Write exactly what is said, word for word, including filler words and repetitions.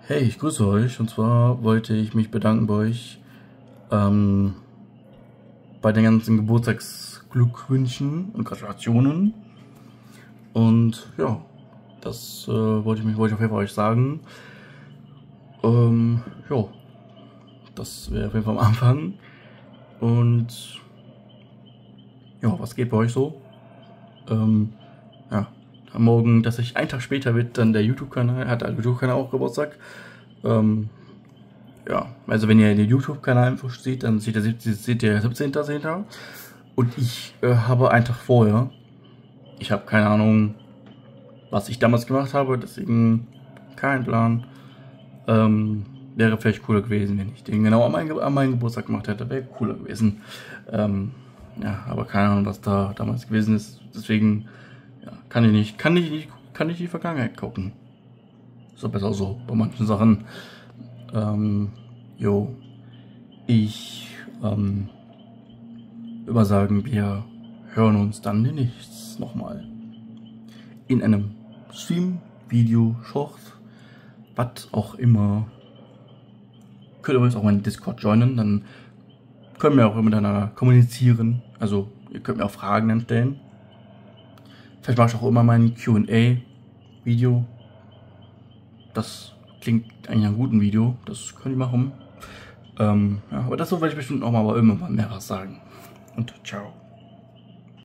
Hey, ich grüße euch. Und zwar wollte ich mich bedanken bei euch ähm, bei den ganzen Geburtstagsglückwünschen und Gratulationen. Und ja, das äh, wollte ich mich wollte ich auf jeden Fall euch sagen. Ähm, ja, das wäre auf jeden Fall am Anfang. Und ja, was geht bei euch so? Ähm, ja, am Morgen, dass ich einen Tag später wird dann der YouTube-Kanal, hat der YouTube-Kanal auch Geburtstag. Ähm, Ja, also wenn ihr den YouTube-Kanal-Info seht, dann seht ihr, seht ihr siebzehnten zehnten Und ich äh, habe einen Tag vorher, ich habe keine Ahnung, was ich damals gemacht habe, deswegen kein Plan. Ähm, wäre vielleicht cooler gewesen, wenn ich den genau an meinen, an meinen Geburtstag gemacht hätte, wäre cooler gewesen. Ähm, ja, aber keine Ahnung, was da damals gewesen ist. Deswegen ja, kann ich nicht, kann ich nicht, kann ich die Vergangenheit gucken. So besser so bei manchen Sachen. Ähm, jo. Ich ähm, würde sagen, wir hören uns dann demnächst nochmal in einem Stream, Video, Short, was auch immer. Könnt ihr übrigens auch meinen Discord joinen, dann können wir auch miteinander kommunizieren. Also ihr könnt mir auch Fragen dann stellen. Vielleicht mache ich auch immer mein Q und A-Video. Das klingt eigentlich nach einem guten Video, das könnt ihr machen. Ähm, ja, aber dazu werde ich bestimmt noch mal irgendwann mehr was sagen. Und ciao.